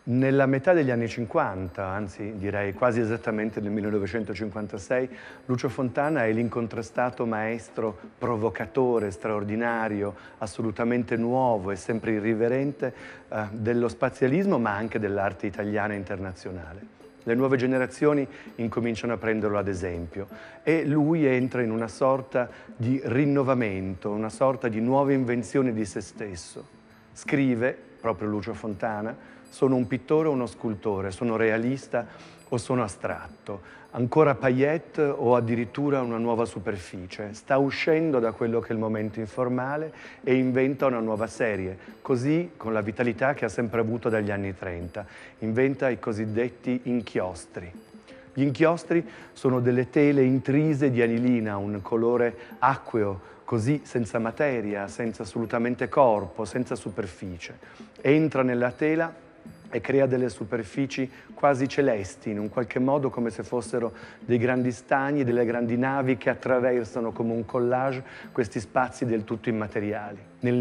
Nella metà degli anni '50, anzi direi quasi esattamente nel 1956, Lucio Fontana è l'incontrastato maestro provocatore, straordinario, assolutamente nuovo e sempre irriverente dello spazialismo, ma anche dell'arte italiana e internazionale. Le nuove generazioni incominciano a prenderlo ad esempio e lui entra in una sorta di rinnovamento, una sorta di nuova invenzione di se stesso. Scrive, proprio Lucio Fontana: sono un pittore o uno scultore, sono realista o sono astratto, ancora paillette o addirittura una nuova superficie. Sta uscendo da quello che è il momento informale e inventa una nuova serie, così con la vitalità che ha sempre avuto dagli anni '30. Inventa i cosiddetti inchiostri. Gli inchiostri sono delle tele intrise di anilina, un colore acqueo, così senza materia, senza assolutamente corpo, senza superficie. Entra nella tela e crea delle superfici quasi celesti, in un qualche modo come se fossero dei grandi stagni, delle grandi navi che attraversano come un collage questi spazi del tutto immateriali. Nel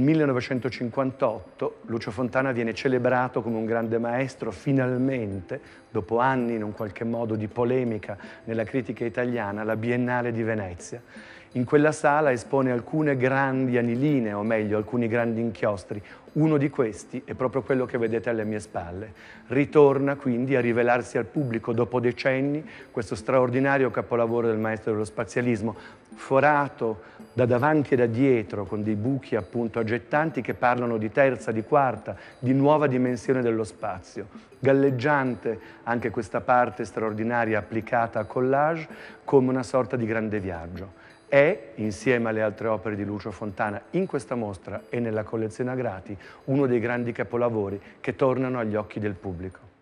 1958 Lucio Fontana viene celebrato come un grande maestro, finalmente, dopo anni in un qualche modo di polemica nella critica italiana, alla Biennale di Venezia. In quella sala espone alcune grandi aniline, o meglio, alcuni grandi inchiostri. Uno di questi è proprio quello che vedete alle mie spalle. Ritorna quindi a rivelarsi al pubblico dopo decenni questo straordinario capolavoro del maestro dello spazialismo, forato da davanti e da dietro con dei buchi appunto aggettanti che parlano di terza, di quarta, di nuova dimensione dello spazio. Galleggiante anche questa parte straordinaria applicata a collage come una sorta di grande viaggio. È, insieme alle altre opere di Lucio Fontana, in questa mostra e nella collezione Agrati, uno dei grandi capolavori che tornano agli occhi del pubblico.